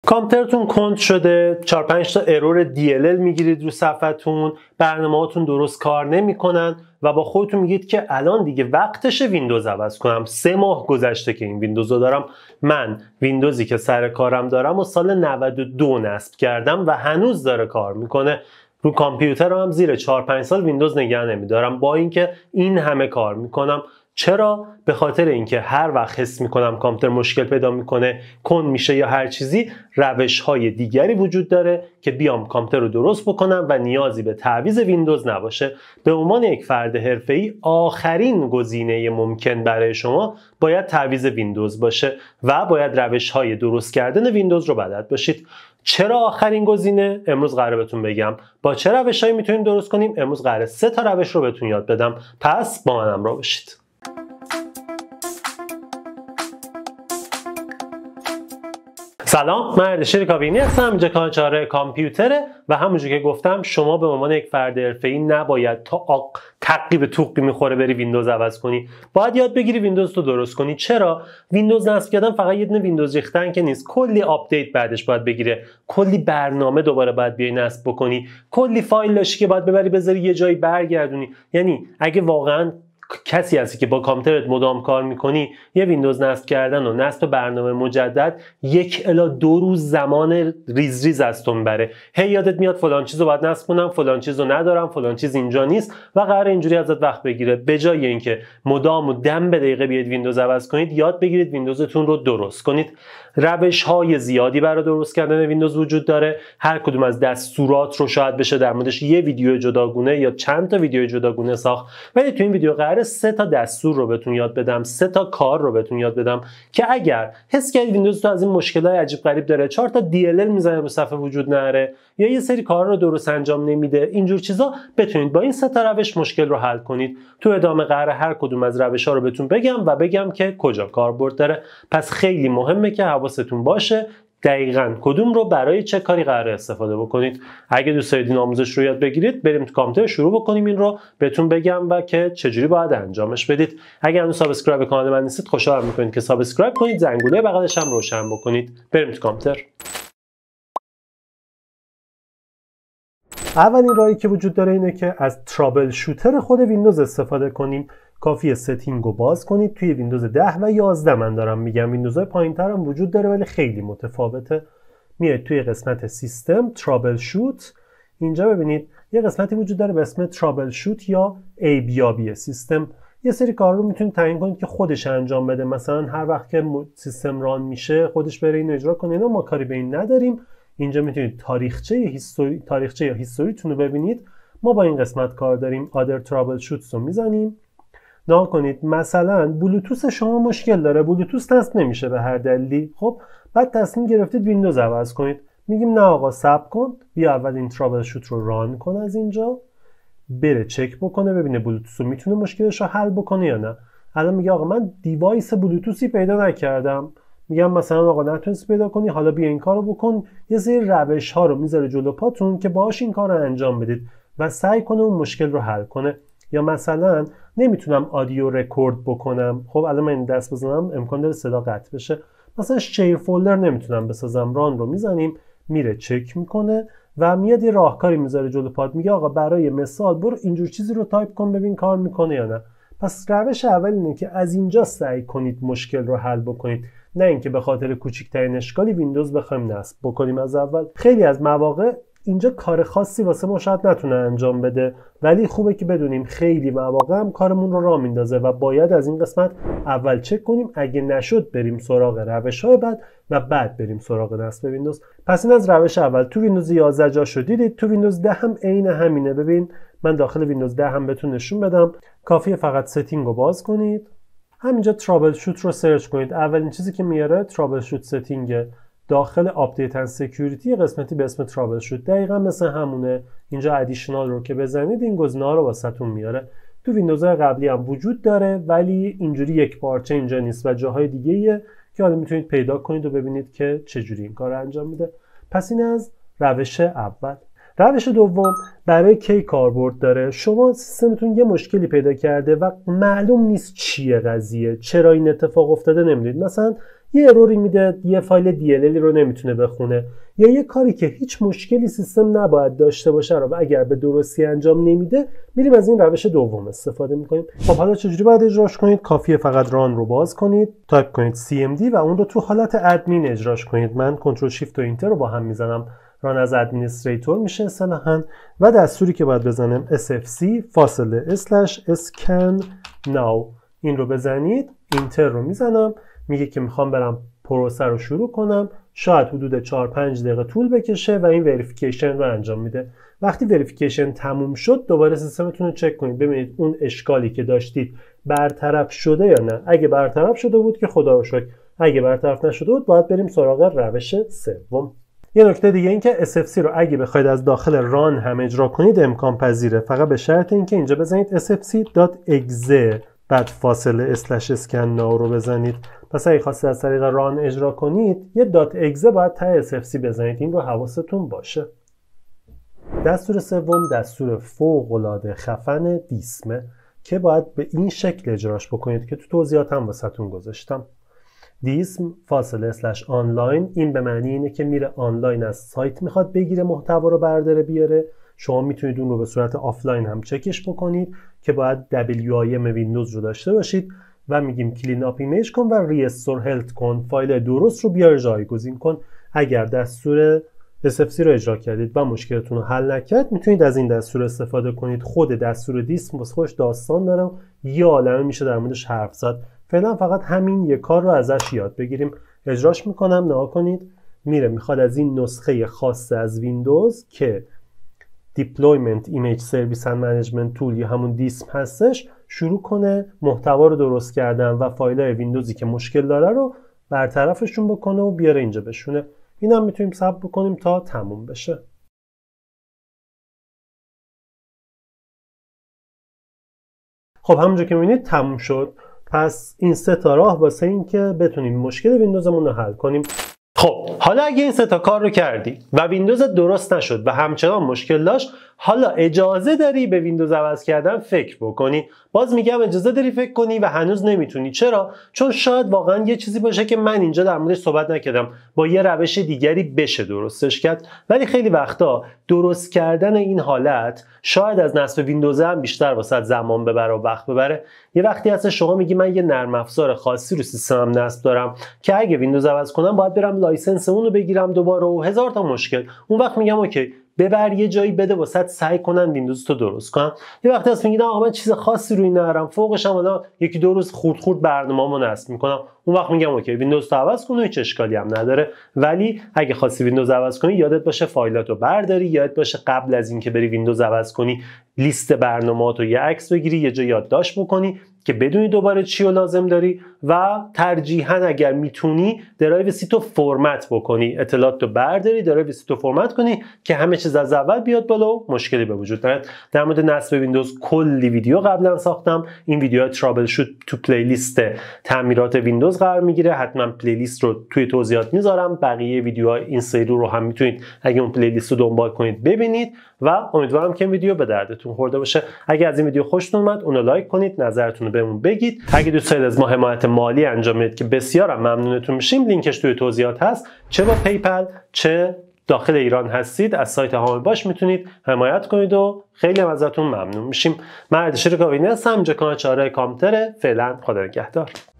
کامپیوترتون کند شده، 4-5 تا ارور DLL میگیرید رو صفحتون، برنامه‌هاتون درست کار نمیکنن و با خودتون میگید که الان دیگه وقتشه ویندوز عوض کنم. 3 ماه گذشته که این ویندوز رو دارم. من ویندوزی که سر کارم دارم و سال 92 نصب کردم و هنوز داره کار میکنه. رو کامپیوترم هم زیر 4-5 سال ویندوز نگه نمیدارم با اینکه این همه کار میکنم. چرا؟ به خاطر اینکه هر وقت حس میکنم کامپیوتر مشکل پیدا میکنه، کند میشه یا هر چیزی، روش‌های دیگری وجود داره که بیام کامپیوتر رو درست بکنم و نیازی به تعویض ویندوز نباشه. به عنوان یک فرد حرفه‌ای آخرین گزینه ممکن برای شما باید تعویض ویندوز باشه و باید روش‌های درست کردن ویندوز رو بلد باشید. چرا آخرین گزینه؟ امروز قراره بهتون بگم. با چه روش‌هایی میتونیم درست کنیم؟ امروز قراره 3 تا روش رو بهتون یاد بدم. پس با من همراه باشید. سلام، من اردشیر کابینی هستم. اینجا کانال 4 کامپیوتره و همونجور که گفتم شما به عنوان یک فرد حرفه‌ای نباید تا تقی به توقی میخوره بری ویندوز عوض کنی. باید یاد بگیری ویندوز رو درست کنی. چرا؟ ویندوز نصب کردن فقط یه دونه ویندوز ریختن که نیست. کلی آپدیت بعدش باید بگیره. کلی برنامه دوباره باید بیای نصب بکنی. کلی فایل داشتی که باید ببری بذاری یه جایی برگردونی. یعنی اگه واقعا کسی هستی که با کامپیوترت مدام کار میکنی، یه ویندوز نصب کردن و نصب برنامه مجدد 1 الی 2 روز زمان ریز ریز از تو میبره. هی یادت میاد فلان چیزو باید نصب کنم، فلان چیزو ندارم، فلان چیز اینجا نیست و قراره اینجوری ازت وقت بگیره. به جای اینکه مدام و دم به دقیقه بیاید ویندوز عوض کنید، یاد بگیرید ویندوزتون رو درست کنید. روش‌های زیادی برای درست کردن ویندوز وجود داره. هر کدوم از دستورات رو شاید بشه در موردش یه ویدیو جداگونه یا چند تا ویدیو جداگونه ساخت، ولی تو این ویدیو قراره 3 تا دستور رو بهتون یاد بدم، 3 تا کار رو بهتون یاد بدم که اگر حس کردید ویندوز تو از این مشکلات عجیب غریب داره، 4 تا DLL میزنه رو صفحه وجود نداره یا یه سری کارا رو درست انجام نمیده، اینجور چیزا بتونید با این 3 تا روش مشکل رو حل کنید. تو ادامه قراره هر کدوم از روش‌ها رو بهتون بگم و بگم که کجا کاربرد داره. پس خیلی مهمه که حواستون باشه دقیقاً کدوم رو برای چه کاری قراره استفاده بکنید. اگه دوست دارید این آموزش رو یاد بگیرید، بریم تو کامپیوتر شروع بکنیم این رو بهتون بگم و که چجوری باید انجامش بدید. اگر هنوز سابسکرایب کانال من نیستید، خوشحالم میکنید که سابسکرایب کنید، زنگوله بغلش هم روشن بکنید. بریم تو کامپیوتر. اولین راهی که وجود داره اینه که از ترابل شوتر خود ویندوز استفاده کنیم. کافیه ستینگ رو باز کنید. توی ویندوز 10 و 11 من دارم میگم، ویندوزهای پایین‌تر هم وجود داره ولی خیلی متفاوته. میایید توی قسمت سیستم ترابل شوت. اینجا ببینید یه قسمتی وجود داره به اسم ترابل شوت یا عیب‌یابی سیستم. یه سری کار رو میتونید تعیین کنید که خودش انجام بده. مثلا هر وقت که سیستم ران میشه خودش بره این اجرا کنه. ما کاری به این نداریم. اینجا میتونید تاریخچه یا هیستوریتون رو ببینید. ما با این قسمت کار داریم. other troubleshoots رو میزنیم. نگاه کنید مثلا بلوتوث شما مشکل داره، بلوتوث نصب نمیشه به هر دلیلی. خب بعد تصمیم گرفتید ویندوز عوض کنید. میگیم نه آقا صبر کن، بیا اول این ترابل شوت رو ران کن، از اینجا بره چک بکنه ببینه بلوتوث رو میتونه مشکلش رو حل بکنه یا نه. الان میگه آقا من دیوایس بلوتوثی پیدا نکردم. میگم مثلا آقا نتونستی پیدا کنی، حالا بیا این کارو بکن. یه سری روش ها رو میذاره جلو پاتون که باهاش این کارو انجام بدید و سعی کنه اون مشکل رو حل کنه. یا مثلا نمیتونم آدیو رکورد بکنم. خب الان من این دست بزنم امکان داره صدا قطع بشه. مثلا شیر فولدر نمیتونم بسازم. ران رو میزنیم، میره چک میکنه و میاد یه راهکاری میذاره جلو پات. میگه آقا برای مثال برو اینجور چیزی رو تایپ کن ببین کار میکنه یا نه. پس روش اول اینه که از اینجا سعی کنید مشکل رو حل بکنید، نه اینکه به خاطر کوچکترین اشکالی ویندوز بخوایم نصب بکنیم از اول. خیلی از مواقع اینجا کار خاصی واسه ما شاید نتونه انجام بده، ولی خوبه که بدونیم خیلی مواقع هم کارمون رو راه میندازه و باید از این قسمت اول چک کنیم. اگه نشد بریم سراغ روش‌های بعد و بعد بریم سراغ نصب ویندوز. پس این از روش اول. تو ویندوز 11 جاشو دیدید، تو ویندوز 10 هم عین همینه. ببین من داخل ویندوز 10 هم بهتون نشون بدم. کافیه فقط ستینگ رو باز کنید، همینجا ترابل شوت رو سرچ کنید. اولین چیزی که میاره ترابل شوت ستینگ. داخل آپدیت اند سکیوریتی قسمتی به اسم ترابل شوت، دقیقاً مثل همونه. اینجا ادیشنال رو که بزنید این گزینه‌ها رو واسهتون میاره. تو ویندوزهای قبلی هم وجود داره ولی اینجوری یک پارچه اینجا نیست و جاهای دیگه‌ایه که حالا میتونید پیدا کنید و ببینید که چجوری این کار انجام میده. پس این از روش اول. روش دوم برای کی کاربرد داره. شما سیستمتون یه مشکلی پیدا کرده و معلوم نیست چیه قضیه، چرا این اتفاق افتاده نمیدونید. مثلا یه اروری میده، یه فایل DLL رو نمیتونه بخونه، یا یه کاری که هیچ مشکلی سیستم نباید داشته باشه رو اگر به درستی انجام نمیده، میریم از این روش دوم استفاده میکنیم. خب حالا چجوری باید اجراش کنید؟ کافیه فقط ران رو باز کنید، تایپ کنید CMD و اون رو تو حالت ادمین اجراش کنید. من کنترل شیفت و اینتر رو با هم میزنم، ران از ادمینستریتور میشه اصطلاحاً، و دستوری که باید بزنم sfc /scan now. این رو بزنید، اینتر رو میزنم، میگه که میخوام برم پروسه رو شروع کنم، شاید حدود 4-5 دقیقه طول بکشه و این وریفیکیشن رو انجام میده. وقتی وریفیکیشن تموم شد دوباره سیستمتون رو چک کنید ببینید اون اشکالی که داشتید برطرف شده یا نه. اگه برطرف شده بود که خدا رو شکر، اگه برطرف نشده بود باید بریم سراغ روش سوم. یه نکته دیگه این که SFC رو اگه بخواید از داخل ران هم اجرا کنید امکان پذیره، فقط به شرط اینکه اینجا بزنید sfc.exe بعد فاصله /scan now رو بزنید. پس اگه خواستید از طریق ران اجرا کنید یه .exe باید ته sfc بزنید، این رو حواستون باشه. دستور سوم دستور فوق‌العاده خفن دیسمه که باید به این شکل اجراش بکنید که تو توضیحاتم واسهتون گذاشتم. دیسم فاصله /online، این به معنی اینه که میره آنلاین از سایت میخواد بگیره محتوا رو برداره بیاره. شما میتونید اون رو به صورت آفلاین هم چکش بکنید که باید WIM ویندوز رو داشته باشید و میگیم کلین اپ ایمیج کن و ریستور هلت کن، فایل درست رو بیار جایگزین کن. اگر دستور SFC رو اجرا کردید و مشکلتون رو حل نکرد میتونید از این دستور استفاده کنید. خود دستور دیسم واسه خودش داستان داره، یه عالمه میشه در موردش حرف زد. فعلا فقط همین یک کار رو ازش یاد بگیریم. اجراش میکنم، نگاه کنید میره میخواد از این نسخه خاص از ویندوز که Deployment Image Service and Management Tool یا همون دیسم هستش شروع کنه محتوا رو درست کردن و فایل‌های ویندوزی که مشکل داره رو برطرفشون بکنه و بیاره اینجا بشونه. این هم میتونیم صبر بکنیم تا تموم بشه. خب همونجا که میبینید تموم شد. پس این 3 تا راه واسه این که بتونیم مشکل ویندوزمون رو حل کنیم. خب حالا اگه این 3 تا کار رو کردی و ویندوز درست نشد و همچنان مشکل داشت، حالا اجازه داری به ویندوز عوض کردن فکر بکنی. باز میگم اجازه داری فکر کنی و هنوز نمیتونی. چرا؟ چون شاید واقعا یه چیزی باشه که من اینجا در موردش صحبت نکردم، با یه روش دیگری بشه درستش کرد. ولی خیلی وقتا درست کردن این حالت شاید از نصب ویندوز هم بیشتر واسه زمان ببره و وقت ببره. یه وقتی هست شما میگی من یه نرم افزار خاصی رو سیستمم نصب دارم که اگه ویندوز عوض کنم باید برم لایسنس اون رو بگیرم دوباره و هزار تا مشکل. اون وقت میگم اوکی ببر یه جایی بده واسط سعی کنن ویندوز تو درست کنن. یه وقتی هست میگم آقا من چیز خاصی روی ندارم، فوقش هم حالا یکی دو روز خورد برنامه‌مو نصب میکنم. اون وقت میگم اوکی ویندوز تو عوض کن و هیچ اشکالی هم نداره. ولی اگه خواستی ویندوز عوض کنی یادت باشه فایلاتو برداری، یادت باشه قبل از اینکه بری ویندوز عوض کنی لیست برنامه‌هاتو یه عکس بگیری، یه جا یادداشت بکنی که بدونی دوباره چی رو لازم داری و ترجیحاً اگر میتونی درایو سی تو فرمت بکنی، اطلاعاتو برداری درایو سی تو فرمت کنی که همه چیز از اول بیاد بالا و مشکلی به وجود نیاد. در مورد نصب ویندوز کلی ویدیو قبلا ساختم. این ویدیوها ترابل شوت تو پلیلیست تعمیرات ویندوز قرار میگیره. حتما پلیلیست رو توی توضیحات میذارم. بقیه ویدیوها این سری رو هم میتونید اگه اون پلیلیست رو دنبال کنید ببینید و امیدوارم که این ویدیو به دردتون خورده باشه. اگه از این ویدیو خوشتون اومد اون رو لایک کنید، نظرتون رو بهمون بگید. اگه دوست دارید از ما حمایت مالی انجام بدید که بسیارم ممنونتون میشیم، لینکش توی توضیحات هست. چه با پیپل چه داخل ایران هستید از سایت هامی باش میتونید حمایت کنید و خیلی ازتون ممنون میشیم. من اردشیر کاوینی هستم، اینجا کانال چهارراه کامپیوتره. فعلا خدا نگهدار.